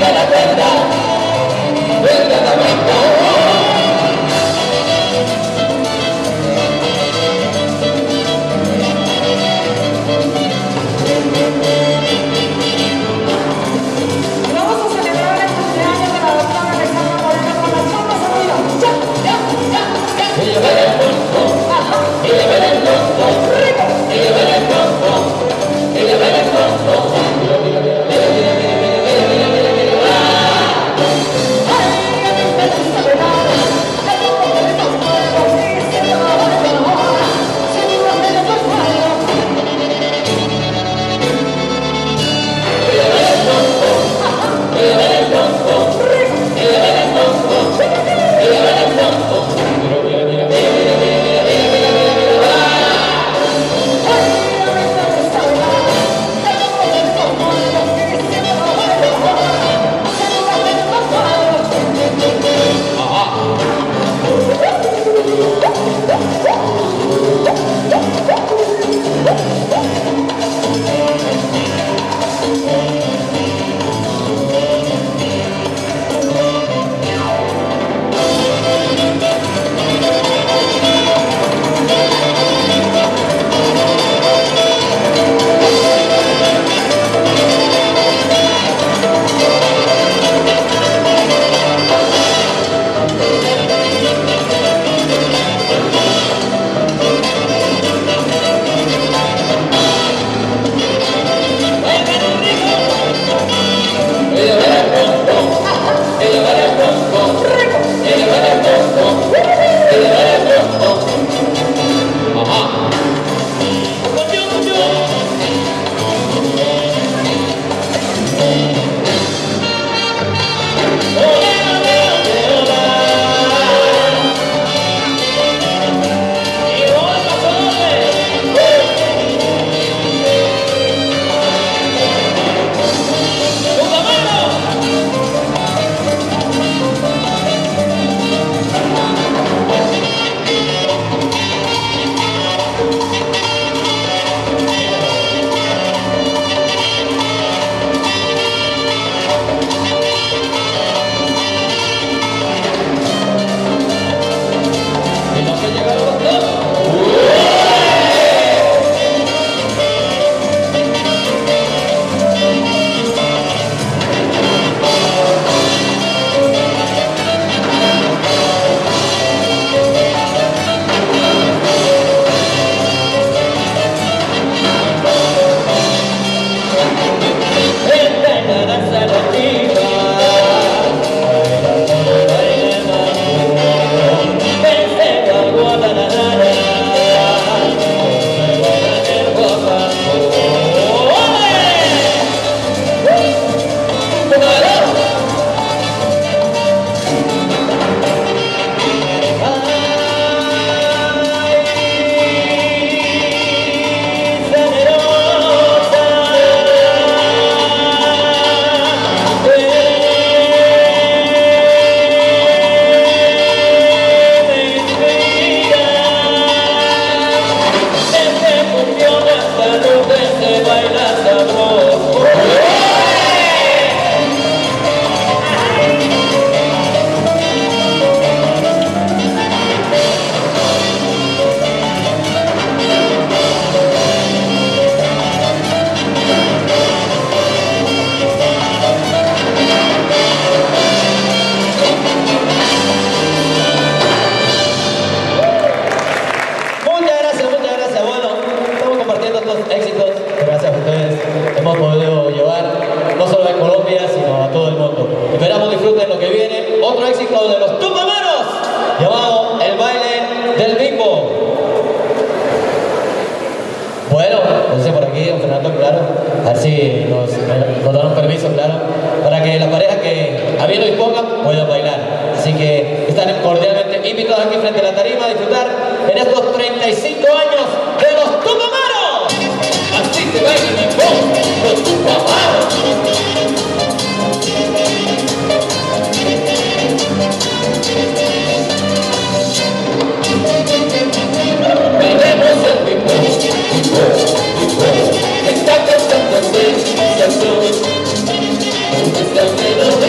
Está cantando sensación, está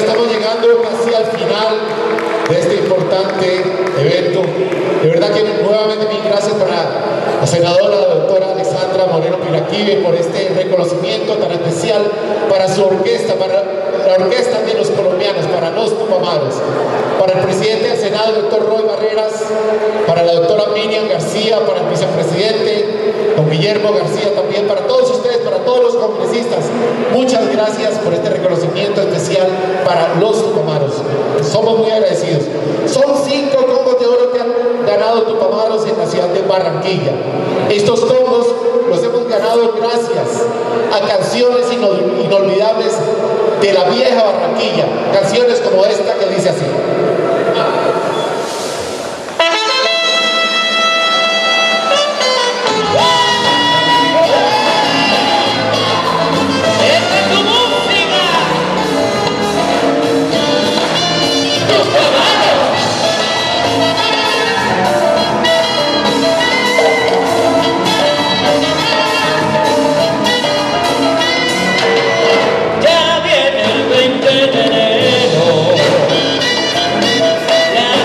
estamos llegando casi al final de este importante evento. De verdad que nuevamente mil gracias para la senadora, la doctora Alexandra Moreno Piraquive, por este reconocimiento tan especial para su orquesta, para la orquesta de los colombianos, para los tupamaros, para el presidente del Senado, el doctor Roy Barreras, para la doctora Miriam García, para el vicepresidente, don Guillermo García también, para todos ustedes, para todos los congresistas. Muchas gracias por este reconocimiento especial para los tupamaros. Somos muy agradecidos. Son cinco combos de oro que han ganado tupamaros en la ciudad de Barranquilla. Estos combos los hemos ganado gracias a canciones inolvidables de la vieja Barranquilla. Canciones como esta que dice así. Ya viene el veinte de enero, la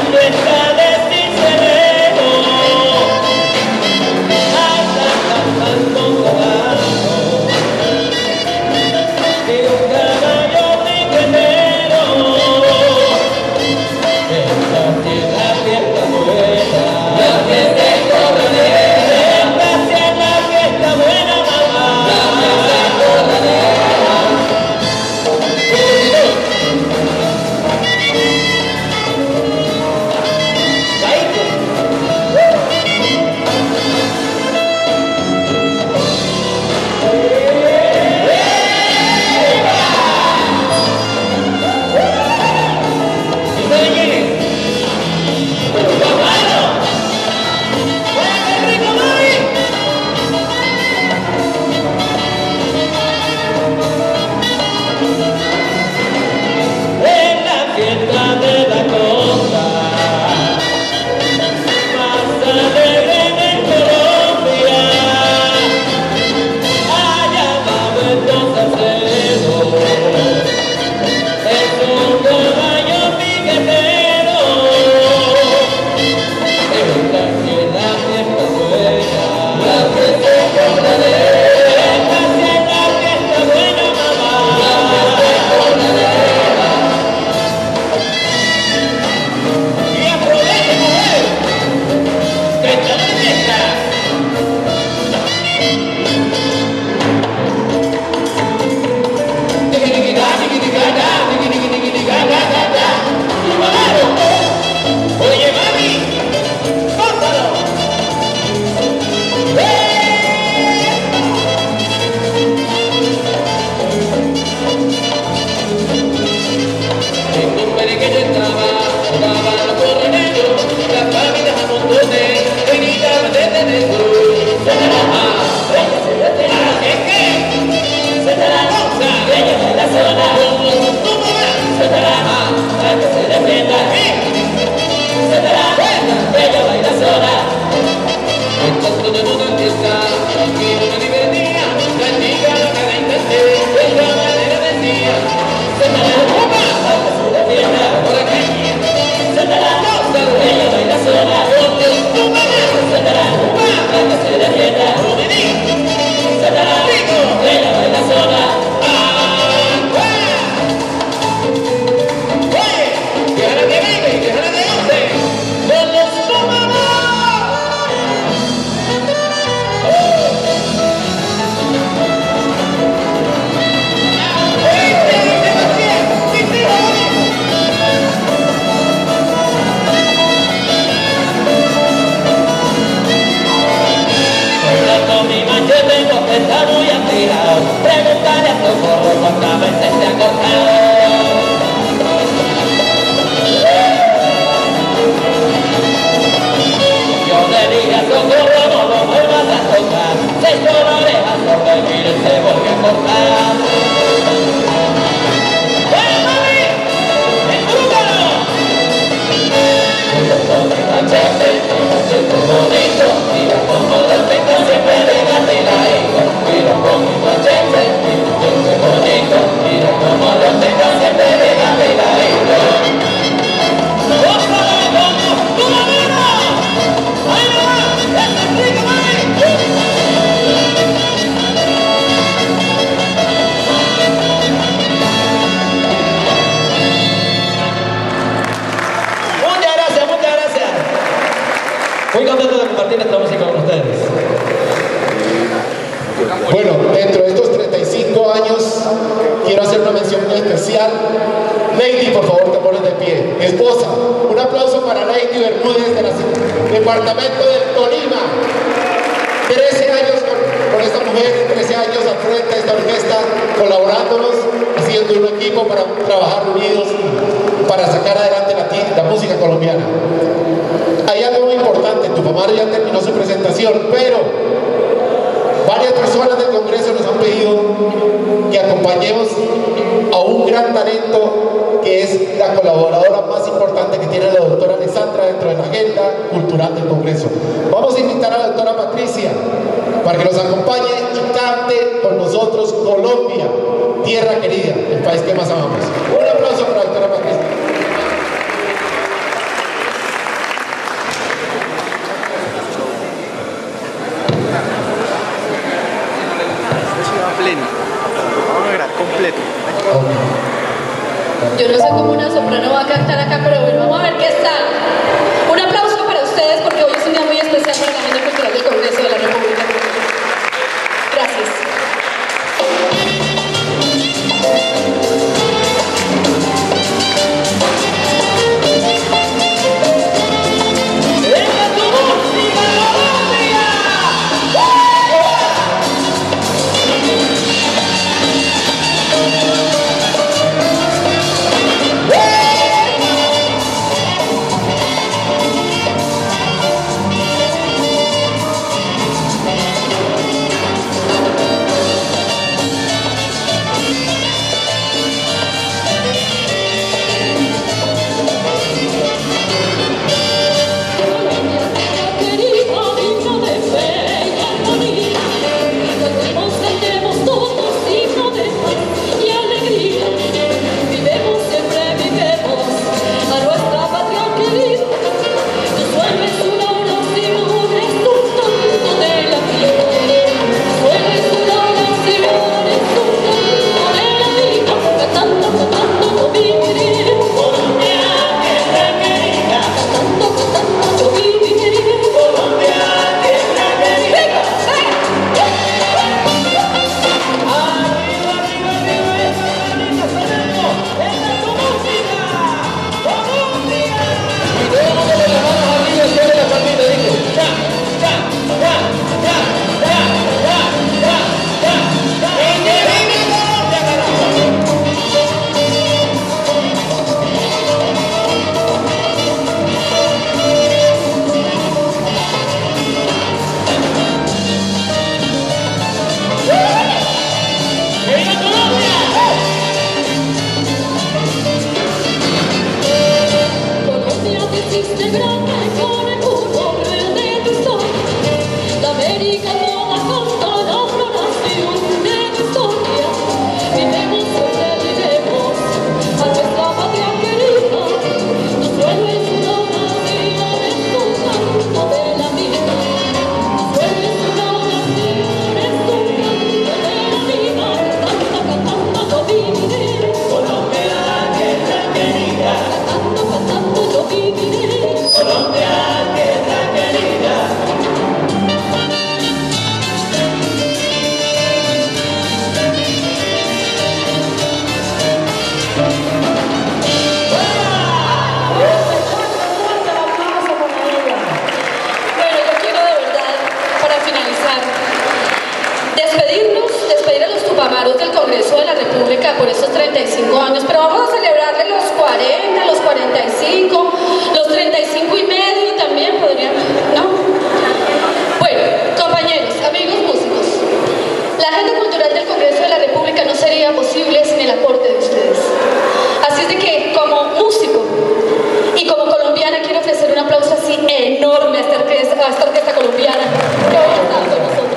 años, quiero hacer una mención muy especial. Lady, por favor, te pones de pie. Mi esposa, un aplauso para Lady Bermúdez del departamento del Tolima. trece años con, con esta mujer, trece años al frente de esta orquesta, colaborándonos, haciendo un equipo para trabajar unidos, para sacar adelante la, la música colombiana. Hay algo muy importante, tu mamá ya terminó su presentación, pero varias personas del Congreso nos han pedido que acompañemos a un gran talento que es la colaboradora más importante que tiene la doctora Alexandra dentro de la agenda cultural del Congreso. Vamos a invitar a la doctora Patricia para que nos acompañe y cante con nosotros Colombia, tierra querida, el país que más amamos. Un aplauso para la doctora Patricia. Completo. Yo no sé cómo una soprano va a cantar acá, pero bueno, vamos a ver qué tal. Un aplauso para ustedes porque hoy es un día muy especial para la Agenda Cultural del Congreso de la República. Gracias. Del Congreso de la República por estos treinta y cinco años, pero vamos a celebrarle los cuarenta, los cuarenta y cinco, los treinta y cinco y medio también podríamos, ¿no? Bueno, compañeros, amigos músicos, la Agenda Cultural del Congreso de la República no sería posible sin el aporte de ustedes. Así es de que, como músico y como colombiana, quiero ofrecer un aplauso así enorme a esta orquesta, a esta orquesta colombiana que hoy está con nosotros.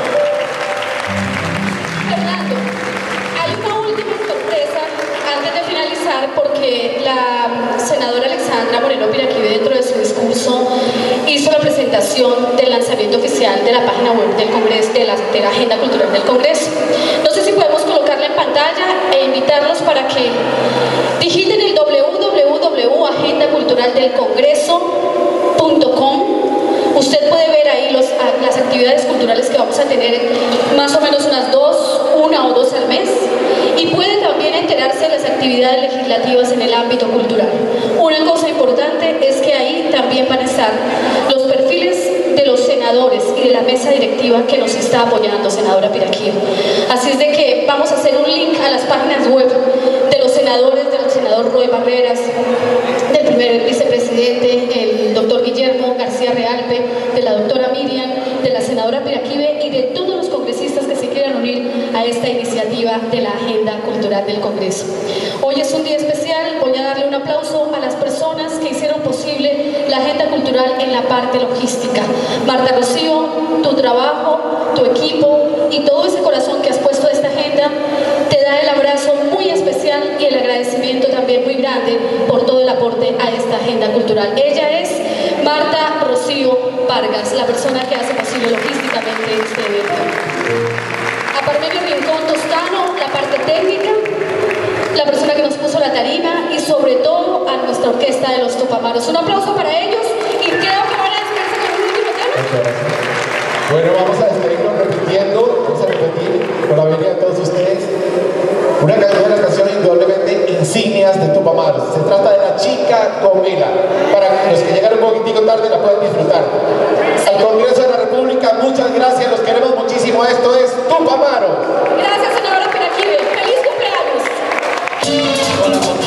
Porque la senadora Alexandra Moreno Piraquive, dentro de su discurso, hizo la presentación del lanzamiento oficial de la página web del Congreso, de la, de la Agenda Cultural del Congreso. No sé si podemos colocarla en pantalla e invitarlos para que digiten el doble u doble u doble u punto agenda cultural del congreso punto com. Usted puede ver ahí los, las actividades culturales que vamos a tener, más o menos unas dos, una o dos al mes. actividades legislativas en el ámbito cultural. Una cosa importante es que ahí también van a estar los perfiles de los senadores y de la mesa directiva que nos está apoyando, senadora Piraquío. Así es de que vamos a hacer un link a las páginas web de los senadores, del senador Roy Barreras, del primer vicepresidente, el doctor Guillermo García Realpe, de la doctora Miriam, de la senadora Piraquive y de todos los congresistas que se quieran unir a esta iniciativa de la Agenda Cultural del Congreso. Hoy es un día especial, voy a darle un aplauso a las personas que hicieron posible la Agenda Cultural en la parte logística. Marta Rocío, tu trabajo, tu equipo y todo ese corazón que has puesto a esta agenda te da el abrazo muy especial y el agradecimiento también muy grande por todo el aporte a esta agenda cultural. Ella es Marta Rocío Vargas, la persona que hace posible logísticamente este evento. A Parmenio Rincón Toscano, la parte técnica, la persona que nos puso la tarima y sobre todo a nuestra orquesta de los Tupamaros. Un aplauso para ellos y creo que van a despedirse con un último tema. Bueno, vamos a despedirnos repitiendo, vamos a repetir con la venida de todos ustedes una canción, una canción indudablemente insignias de Tupamaros. Se trata de La Chica con Vela, para que los que llegaron un poquitico tarde la puedan disfrutar. Al Congreso de la República, muchas gracias, los queremos muchísimo. Esto es Tupamaros. Gracias, senadora Piraquive. ¡Feliz cumpleaños! Hola,